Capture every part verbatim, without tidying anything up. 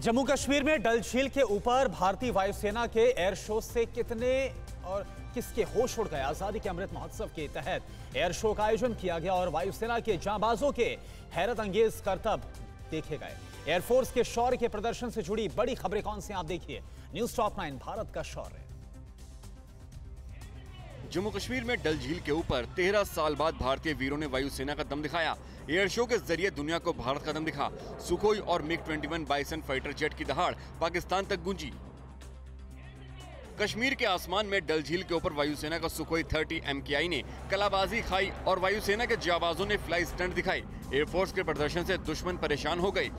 जम्मू कश्मीर में डल झील के ऊपर भारतीय वायुसेना के एयर शो से कितने और किसके होश उड़ गए। आजादी के अमृत महोत्सव के तहत एयर शो का आयोजन किया गया और वायुसेना के जांबाजों के हैरत अंगेज करतब देखे गए। एयरफोर्स के शौर्य के प्रदर्शन से जुड़ी बड़ी खबरें कौन सी आप देखिए न्यूज टॉप नाइन भारत का शौर्य। जम्मू कश्मीर में डल झील के ऊपर तेरह साल बाद भारतीय वीरों ने वायुसेना का दम दिखाया। एयर शो के जरिए दुनिया को भारत का दम दिखा। सुखोई और मिग इक्कीस बाइसन फाइटर जेट की दहाड़ पाकिस्तान तक गूंजी। कश्मीर के आसमान में डल झील के ऊपर वायुसेना का सुखोई तीस एम के आई ने कलाबाजी खाई और वायुसेना के जाबाजों ने फ्लाई स्टंट दिखाए। एयरफोर्स के प्रदर्शन से दुश्मन परेशान हो गए।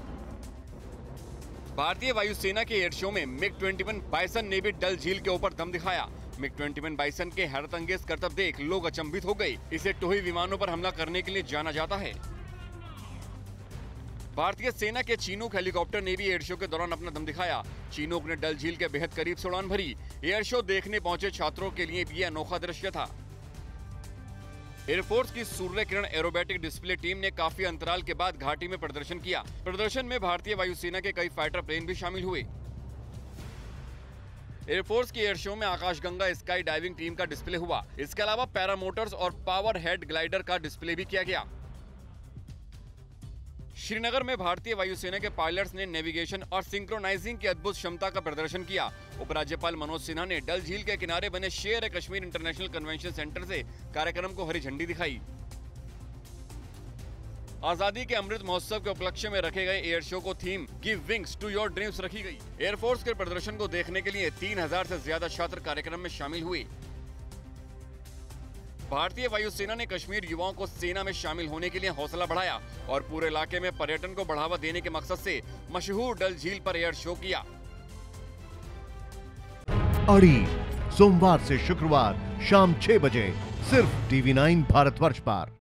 भारतीय वायुसेना के एयर शो में मिग इक्कीस बाइसन ने भी डल झील के ऊपर दम दिखाया। मिग इक्कीस बाइसन के हैरत अंगेज करतब देख लोग अचंभित हो गए। इसे टोही विमानों पर हमला करने के लिए जाना जाता है। भारतीय सेना के चीनूक हेलीकॉप्टर ने भी एयर शो के दौरान अपना दम दिखाया। चीनूक ने डल झील के बेहद करीब से उड़ान भरी। एयर शो देखने पहुंचे छात्रों के लिए भी अनोखा दृश्य था। एयरफोर्स की Surya Kiran aerobatic display team ने काफी अंतराल के बाद घाटी में प्रदर्शन किया। प्रदर्शन में भारतीय वायुसेना के कई फाइटर प्लेन भी शामिल हुए। एयरफोर्स की एयर शो में आकाशगंगा स्काई डाइविंग टीम का डिस्प्ले हुआ। इसके अलावा पैरामोटर्स और पावर हेड ग्लाइडर का डिस्प्ले भी किया गया। श्रीनगर में भारतीय वायुसेना के पायलट्स ने नेविगेशन और सिंक्रोनाइजिंग की अद्भुत क्षमता का प्रदर्शन किया। उपराज्यपाल मनोज सिन्हा ने डल झील के किनारे बने Sher e Kashmir international convention centre से कार्यक्रम को हरी झंडी दिखाई। आजादी के अमृत महोत्सव के उपलक्ष्य में रखे गए एयर शो को theme give wings to your dreams रखी गई। एयरफोर्स के प्रदर्शन को देखने के लिए तीन हजार से ज्यादा छात्र कार्यक्रम में शामिल हुए। भारतीय वायुसेना ने कश्मीर युवाओं को सेना में शामिल होने के लिए हौसला बढ़ाया और पूरे इलाके में पर्यटन को बढ़ावा देने के मकसद से मशहूर डल झील पर एयर शो किया। अड़ी सोमवार से शुक्रवार शाम छह बजे सिर्फ टीवी नाइन भारतवर्ष पर।